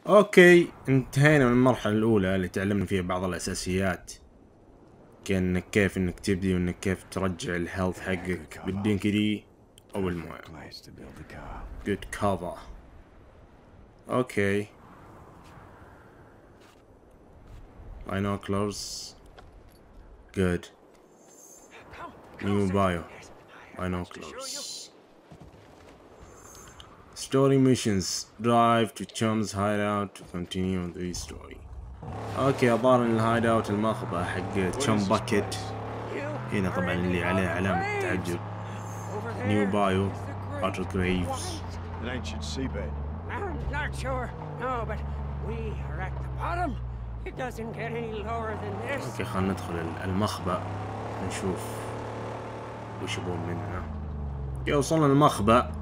اوكي، انتهينا من المرحلة الأولى اللي تعلمنا فيها بعض الأساسيات، كأنك كيف انك تبدي وانك كيف ترجع الهيلث حقك بالدينك دي او المويه. Good cover. اوكي. Binoculars. Good. New bio. Binoculars. Story missions. Drive to Chum's hideout to continue the story. اوكي، الظاهر ان الهايد اوت المخبأ حق تشم باكيت هنا طبعا اللي عليه علامة تعجب. New bio. Otter Graves. An ancient seabed. I'm not sure. No, but we are at the bottom. It doesn't get any lower than this. اوكي، خلنا ندخل المخبأ نشوف وش يبون مننا. يا وصلنا المخبأ.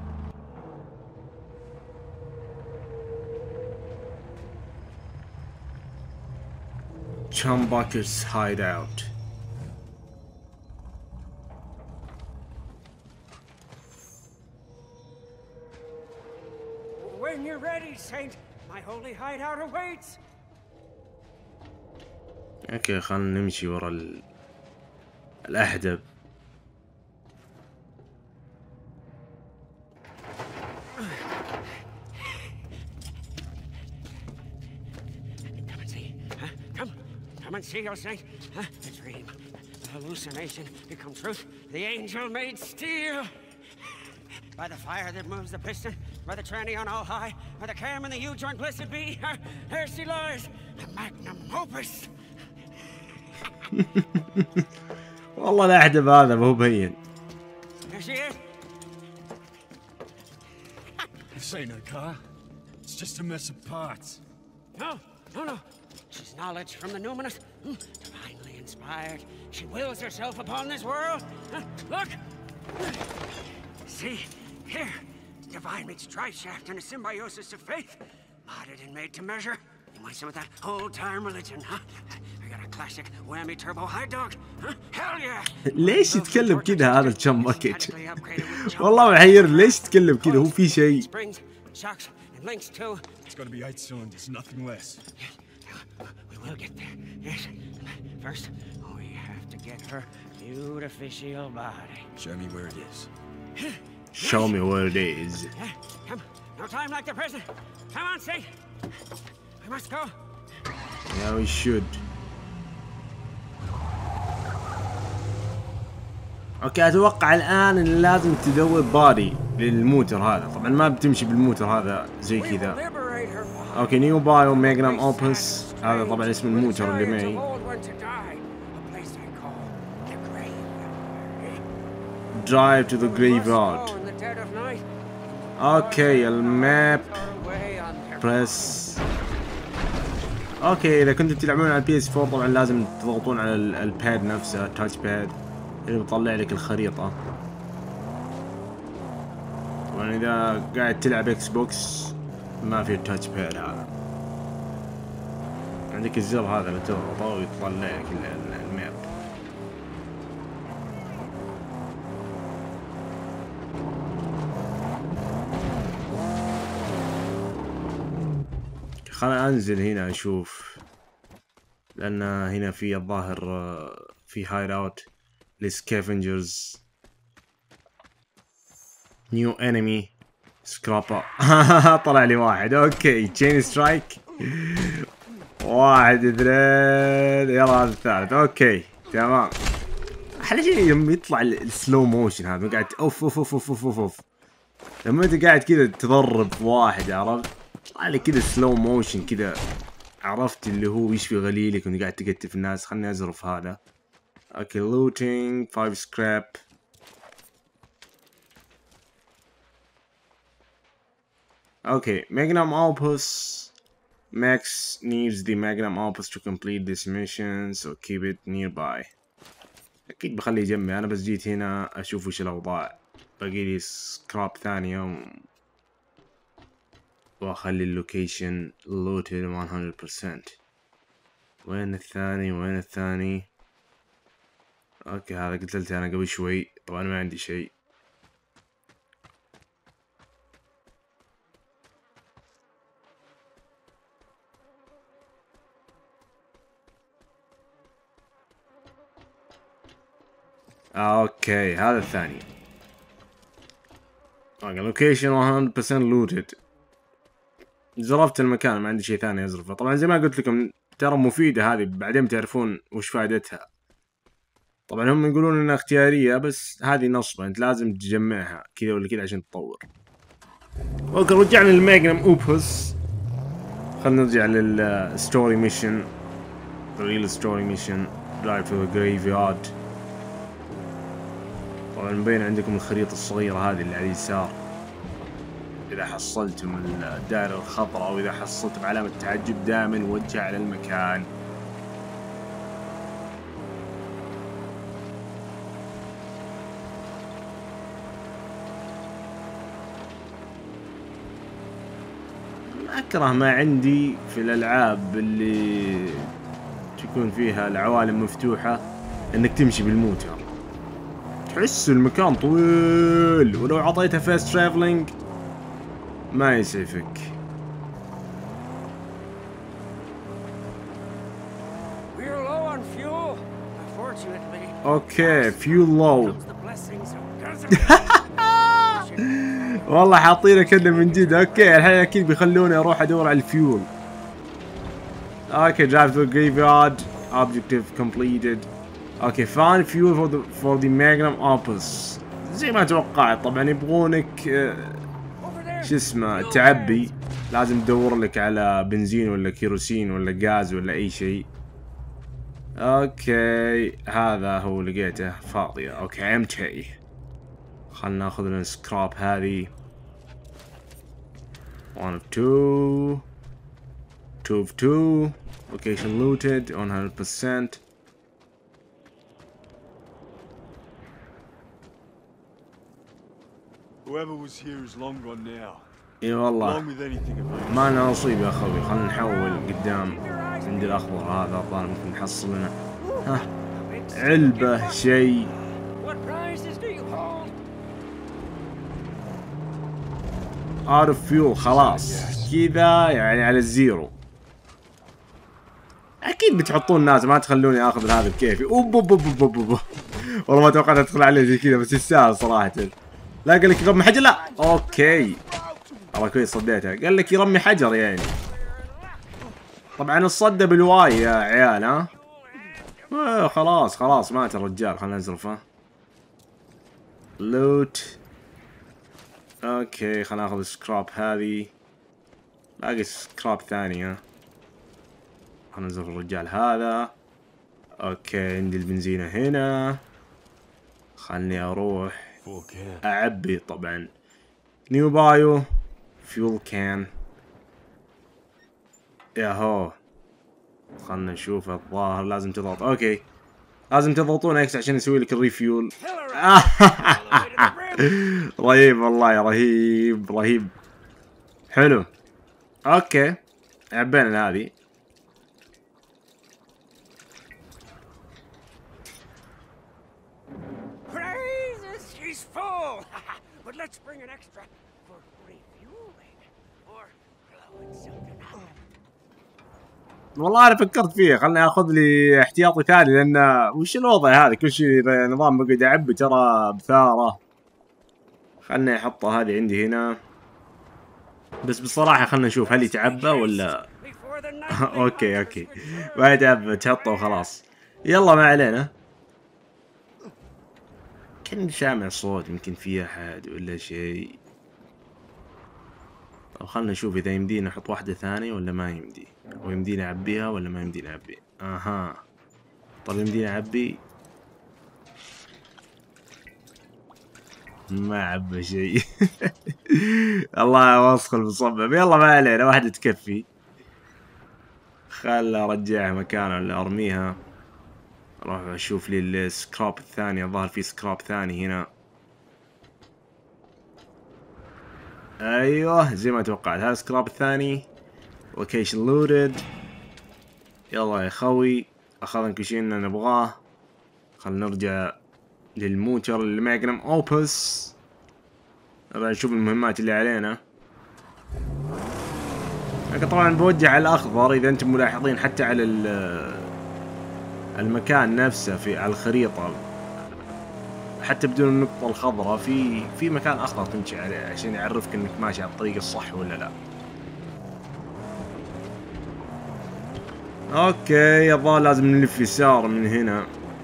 Chumbucket's hideout. When you're ready, Saint, my holy hideout awaits. اوكي، خلنا نمشي ورا الأحدب. Come and see, huh? Come and see, O Saint. Huh? The dream, the hallucination become truth. The angel made steel. By the fire that moves the piston, by the tranny on all high, by the cam and the U-joint, blessed be, there she lies, the magnum opus. والله الأحدب هذا مو بين. There she is. This ain't her car. It's just a mess of parts. No. She's knowledge from the numinous, divinely inspired. She wills herself upon this world. Look! See? Here. Divine meets tri-shaft and a symbiosis of faith. Modded and made to measure. You want some of that old-time religion, huh? I got a classic whammy turbo high dog. Huh? Hell yeah! ليش يتكلم كذا هذا الشم باكيت؟ والله محير، ليش يتكلم كذا؟ هو في شيء. Springs, shocks, and links too. It's gonna be 8 cylinders, nothing less. We will get there. Yes. First, we have to get her beautificial body. Show me where it is. Show me where it is. Come. No time like the present. Come on, Saint. We must go. Yeah, we should. اوكي، اتوقع الان ان لازم تدور بادي للموتر هذا. طبعا ما بتمشي بالموتر هذا زي كذا. اوكي، نيو بايو ماجنم اوبس، هذا طبعا اسم الموتر اللي معي. Drive to the graveyard. اوكي، الماب بريس. اوكي، اذا كنتم تلعبون على البي اس 4 طبعا لازم تضغطون على الباد نفسه، التاتش باد اللي بيطلع لك الخريطة. طبعا اذا قاعد تلعب اكس بوكس ما في التاتش باد هذا، عندك الزر هذا اللي تضغطه ويطلع لك الماب. خلنا انزل هنا اشوف، لان هنا في الظاهر في هايد اوت للسكافنجرز. نيو انمي سكرابر. طلع لي واحد. اوكي، تشين سترايك. 1 2 يلا هذا الثالث. اوكي تمام. احلى شيء لما يطلع السلو موشن هذا، قاعد اوف اوف اوف اوف اوف اوف. لما انت قاعد كذا تضرب واحد، عرفت؟ طلع لي كذا سلو موشن كذا، عرفت اللي هو يشفي غليلك وانت قاعد تقتل في الناس. خلني ازرف هذا. اوكي، لوتينج 5 سكراب. اوكي، magnum opus. Max needs the magnum opus to complete this mission, so keep it nearby. اكيد بخليه جنبي. انا بس جيت هنا اشوف وش الاوضاع. باقي لي سكراب ثانية واخلي اللوكيشن لوتد 100%. وين الثاني؟ اوكي، هذا قتلته انا قبل شوي. طبعا ما عندي شيء. اوكي هذا الثاني. لوكيشن 100% لوتد. زرفت المكان، ما عندي شيء ثاني ازرفه. طبعا زي ما قلت لكم ترى مفيدة هذه، بعدين بتعرفون وش فائدتها. طبعا هم يقولون انها اختيارية، بس هذه نصبة، انت لازم تجمعها كذا ولا كذا عشان تطور. اوكي رجعنا للماجنم اوبوس. خلنا نرجع للستوري ميشن، ريل ستوري ميشن، درايف تو جريف يارد. طبعا مبين عندكم الخريطة الصغيرة هذه اللي على اليسار، إذا حصلتم الدائرة الخضراء أو إذا حصلتم علامة تعجب دائما وجه على المكان. أكره ما عندي في الألعاب اللي تكون فيها العوالم مفتوحة إنك تمشي بالموتر، تحس المكان طويل، ولو عطيته فاست ترافلينج ما يسعفك. اوكي فيول لو. والله حاطينه كله من جد. اوكي الحين اكيد بيخلوني اروح ادور على الفيول. اوكي درايف تو جريفيارد اوبجكتيف كومبليتد. اوكي فاين فيول فور ذا ماجنم اوبوس. زي ما توقعت طبعا يبغونك شو اسمه تعبي، لازم تدور لك على بنزين ولا كيروسين ولا غاز ولا اي شيء. اوكي هذا هو لقيته فاضية. اوكي امتي. خلنا ناخذ لنا سكراب هذه. 1 of 2 2 of 2. Location looted 100%. Whoever was here is long gone now. اي والله Along with anything of ما لنا نصيب يا اخوي. خلنا نحول قدام عند الاخضر هذا، الظاهر ممكن نحصل لنا ها علبة شيء. out of fuel خلاص كذا يعني على الزيرو. اكيد بتحطون ناس، ما تخلوني اخذ هذا بكيفي. اوب اوب اوب اوب اوب. والله ما توقعت ادخل عليه زي كذا، بس يستاهل صراحة. لا قال لك يرمي حجر. لا اوكي والله كويس صديتها. قال لك يرمي حجر يعني. طبعا الصدة بالواي يا عيال. ها خلاص خلاص مات الرجال. خلنا نزرفه. لوت. اوكي خلنا ناخذ سكراب هذه. باقي سكراب ثانية. خلنا نزرف الرجال هذا. اوكي عندي البنزينة هنا. خلني اروح اعبي. طبعا نيو بايو فيول كان. ياهو خلنا نشوف. الظاهر لازم تضغط. اوكي لازم تضغطون اكس عشان يسوي لك الريفيول. رهيب والله، رهيب رهيب. حلو. اوكي عبينا هذه. والله انا فكرت فيها، خلني اخذ لي احتياطي ثاني، لان وش الوضع هذا كل شيء نظام بقعد اعبي ترى بثاره. خلني احطه هذه عندي هنا. بس بصراحه خلنا نشوف هل يتعبى ولا اوكي ما يتعبى، تحطه وخلاص. يلا ما علينا. كان سامع صوت، يمكن في احد ولا شيء. طب خلنا نشوف اذا يمدينا نحط واحدة ثانية ولا ما يمدي، ويمدينا اعبيها ولا ما يمدينا اعبي. اها طب يمدينا اعبي. ما عبى شيء. الله وصل المصمم. يلا ما علينا، واحدة تكفي. خل ارجعها مكانها ولا ارميها. اروح اشوف لي السكراب الثاني. الظاهر في سكراب ثاني هنا. ايوه زي ما توقعت هذا السكراب الثاني. لوكيشن لودد. يلا يا خوي اخذنا كل شيء نبغاه. خلنا نرجع للموتر الماجنم اوبوس. نبغى نشوف المهمات اللي علينا. لكن طبعا بوجه على الاخضر. اذا انتم ملاحظين حتى على المكان نفسه على الخريطة حتى بدون النقطة الخضراء في مكان أخضر تمشي عليه عشان يعرفك إنك ماشي على الطريق الصح ولا لا. أوكي يبا لازم نلف يسار من هنا.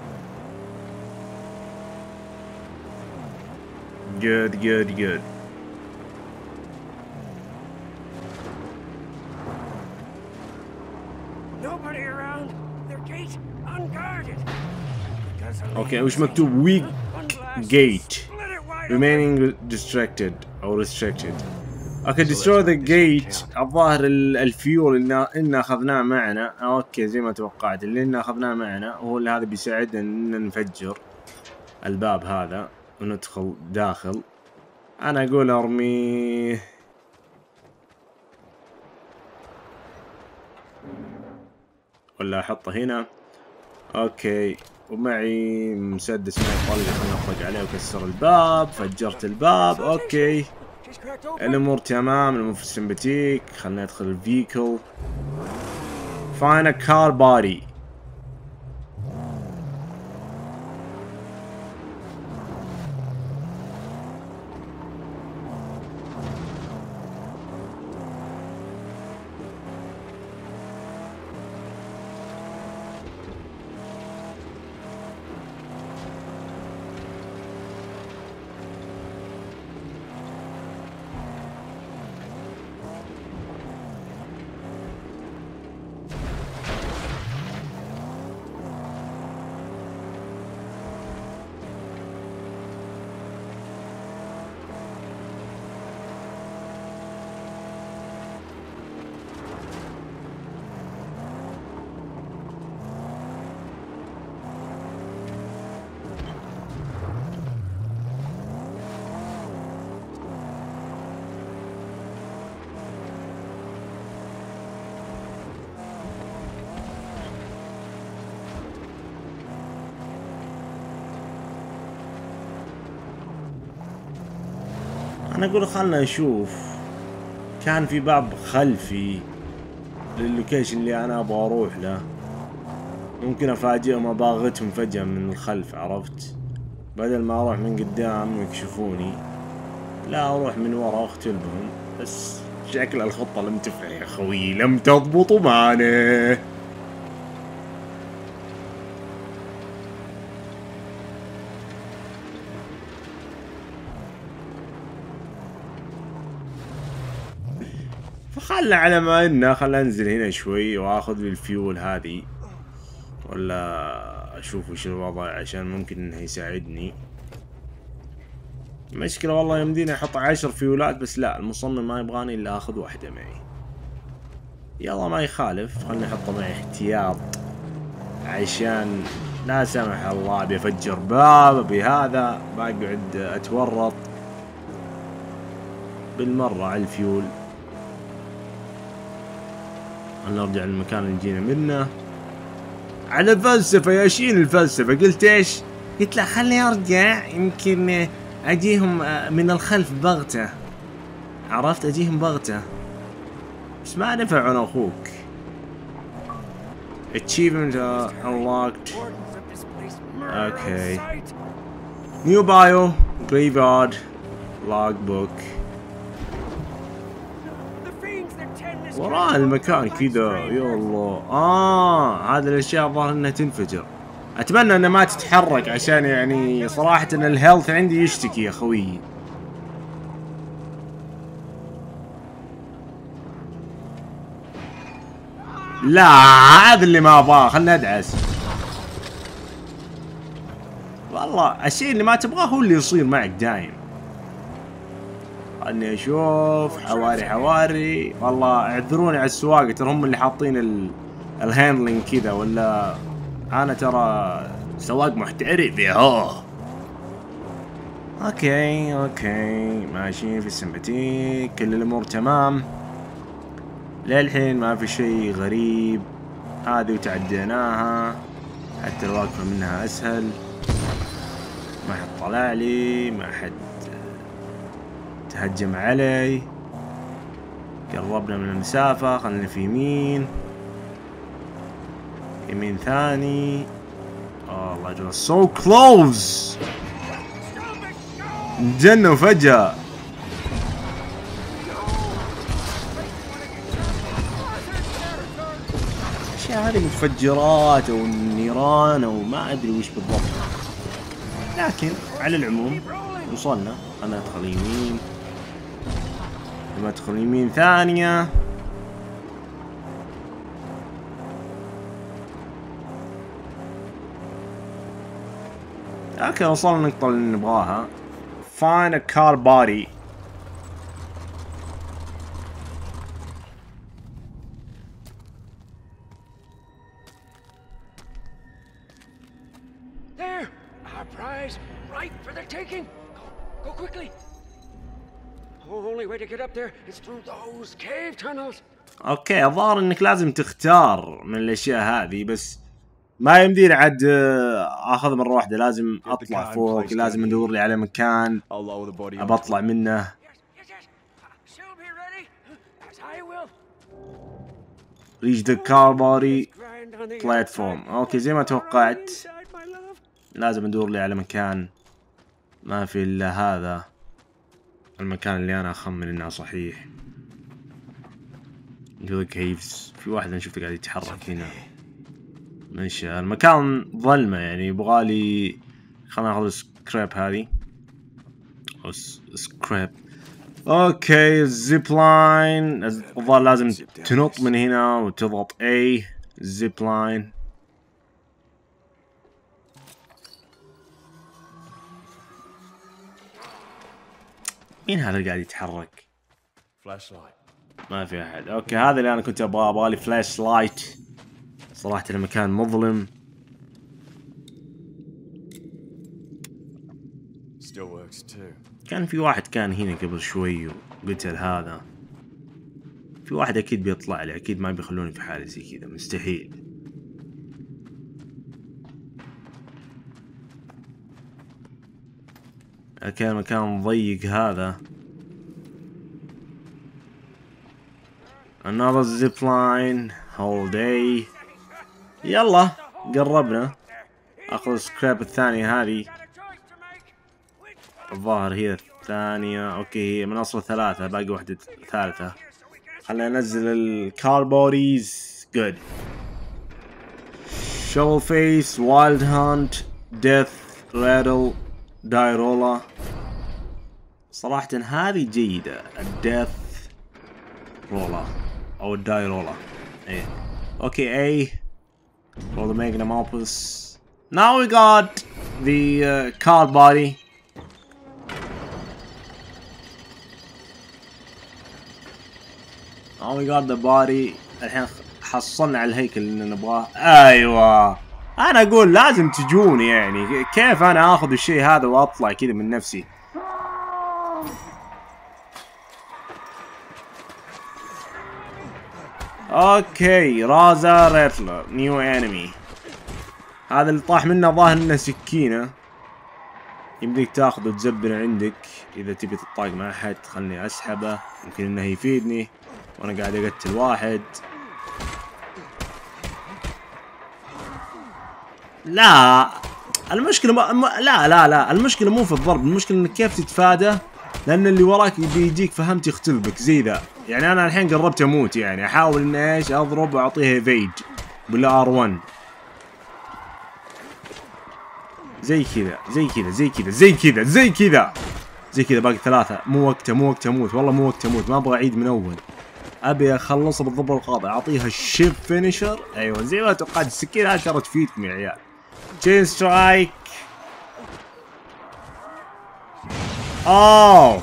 good. اوكي وش مكتوب؟ weak gate remaining distracted او restricted. اوكي destroy the gate. الظاهر الفيول إن اخذناه معنا. اوكي زي ما توقعت اللي إن اخذناه معنا هو اللي هذا بيساعدنا ان نفجر الباب هذا وندخل داخل. انا اقول ارميه ولا احطه هنا. اوكي ومعي مسدس معي طلقة، خلنا نطلق عليه وكسر الباب. فجرت الباب. اوكي الامور تمام، الامور في السمباتيك. خلنا ندخل الفيكل. فاين كار باري. انا اقول خلنا نشوف. كان في باب خلفي لللوكيشن اللي انا ابغى اروح له، ممكن افاجئهم اباغتهم فجأة من الخلف، عرفت؟ بدل ما اروح من قدام ويكشفوني، لا اروح من ورا واقتلهم. بس شكل الخطة لم تفلح يا خوي، لم تضبط معنا. فخلنا على ما إنه خلنا انزل هنا شوي واخذ لي الفيول هذه، ولا اشوف وش الوضع عشان ممكن انه يساعدني. المشكلة والله يمديني احط 10 فيولات، بس لا المصمم ما يبغاني الا اخذ واحدة معي. يلا ما يخالف، خلني احطه معي احتياط عشان لا سمح الله بيفجر باب بهذا بقعد اتورط بالمرة على الفيول. نرجع للمكان اللي جينا منه. على فلسفة يا شين الفلسفة. قلت ايش؟ قلت لا خلني ارجع يمكن اجيهم من الخلف بغتة، عرفت؟ اجيهم بغتة، بس ما نفع انا اخوك. achievement unlocked. اوكي new bio graveyard logbook. وراء المكان كذا يا الله. هذه الاشياء الظاهر انها تنفجر. اتمنى انها ما تتحرك عشان يعني صراحة ان الهيلث عندي يشتكي يا خوي. لا هذا اللي ما ابغاه، خلنا ادعس. والله الشيء اللي ما تبغاه هو اللي يصير معك دايم. خلني اشوف. حواري والله اعذروني على السواقة، ترى هم اللي حاطين الهاندلنج كذا، ولا انا ترى سواق محترف يا هو. اوكي ماشيين في السمباتيك، كل الامور تمام للحين، ما في شيء غريب. هذه وتعديناها، حتى الواقفة منها اسهل، ما حد طلع لي، ما حد تهجم علي. قربنا من المسافة، خلنا في يمين ثاني. الله يجوز so close. انجنوا فجأة. الاشياء هذه متفجرات او نيران او ما ادري وش بالضبط، لكن على العموم وصلنا. انا ادخل يمين، لما ادخل يمين ثانية. اوكي وصلنا النقطة اللي نبغاها. Find a car body. There! Our prize, right for the taking! Go quickly! The only way to get up there is through those cave tunnels. اوكي الظاهر انك لازم تختار من الاشياء هذه، بس ما يمديني عاد اخذ مرة واحدة، لازم اطلع فوق، لازم ادور لي على مكان ابى اطلع منه. reach the car body platform. اوكي زي ما توقعت لازم ادور لي على مكان ما في الا هذا المكان اللي انا اخمن انه صحيح. كيفز في واحد انا شفته قاعد يتحرك هنا. ماشي المكان ظلمة يعني يبغالي. خلنا ناخذ السكراب هذه او سكراب. اوكي الزيب لاين الظاهر لازم تنط من هنا وتضغط A زيب لاين. مين هذا اللي قاعد يتحرك؟ ما في احد. اوكي هذا اللي انا كنت ابغالي فلاش لايت. صراحة المكان مظلم. كان في واحد كان هنا قبل شوي وقتل هذا. في واحد اكيد بيطلع لي، اكيد ما بيخلوني في حالي زي كذا، مستحيل. كان مكان ضيق هذا. another zip line whole day. يلا قربنا. اخذ السكراب الثانية هذه، الظاهر هي الثانية. اوكي هي من اصل ثلاثة، باقي واحدة ثالثة. خلينا ننزل الكار بوديز. good. shovel face, wild hunt, death rattle, دايرولا. صراحة هذه جيدة، الديث رولا او الدايرولا. ايه اوكي A for the magnum opus. now we got the car body. now we got the body. الحين حصلنا على الهيكل اللي نبغاه. ايوه انا اقول لازم تجوني، يعني كيف انا اخذ الشيء هذا واطلع كذا من نفسي. اوكي رازا ريتلر نيو انمي. هذا اللي طاح منه ظاهر انه سكينة، يمديك تاخذه وتزبنه عندك اذا تبي تطاق مع احد. خلني اسحبه يمكن انه يفيدني وانا قاعد اقتل واحد. لا المشكلة لا المشكلة مو في الضرب، المشكلة انك كيف تتفادى، لان اللي وراك بيجيك فهمت يختلبك زي ذا. يعني انا الحين قربت اموت، يعني احاول اني ايش اضرب واعطيها ايفيد بالار 1 زي كذا زي كذا زي كذا زي كذا زي كذا زي كذا. باقي ثلاثة. مو وقته اموت، والله مو وقته اموت، ما ابغى اعيد من اول، ابي اخلصه بالضبط القاطع، اعطيها الشيب فينيشر. ايوه زي ما توقعت. السكينة هذه ترى تفيدكم يا عيال. تشين سترايك. اوه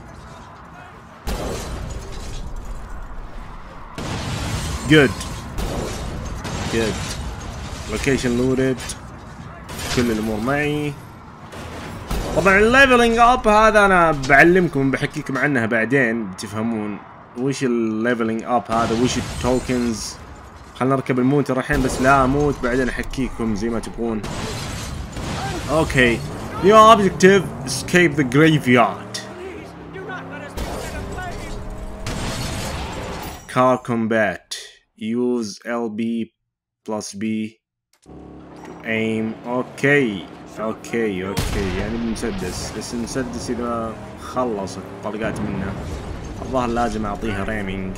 جود جود. لوكيشن لودد، كل الامور معي. طبعا الليفلنج اب هذا انا بعلمكم بحكيكم عنها بعدين بتفهمون وش الليفلنج اب هذا، وش التوكنز. خلنا نركب الموتر الحين بس لا اموت، بعدين احكيكم زي ما تبغون. اوكي new objective escape the graveyard. car combat use LB plus B to aim. اوكي اوكي يعني بمسدس، بس المسدس اذا خلصت طلقات منه الظاهر لازم اعطيها ريمينج.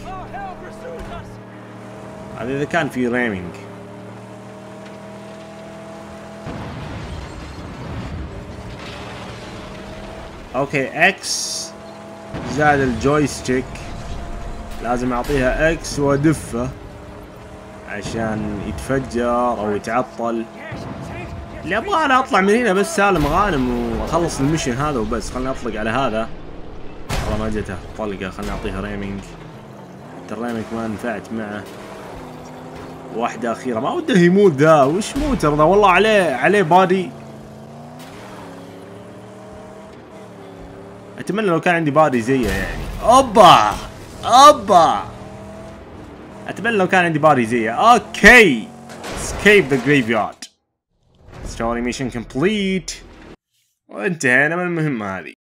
هذا اذا كان في ريمينج. اوكي اكس زاد الجويستيك، لازم اعطيها اكس وادفه عشان يتفجر او يتعطل. اللي ابغى انا اطلع من هنا بس سالم غانم واخلص المشن هذا وبس. خلني اطلق على هذا. والله ما جته طلقه، خلني اعطيها ريمينج. حتى الريمينج ما نفعت معه. واحدة أخيرة، ما وده يموت ذا. وش موتر ذا؟ والله عليه بادي. أتمنى لو كان عندي بادي زيه يعني. أوبا أتمنى لو كان عندي بادي زيه. أوكي escape the graveyard. story mission complete. وانتهينا من المهمة هذه.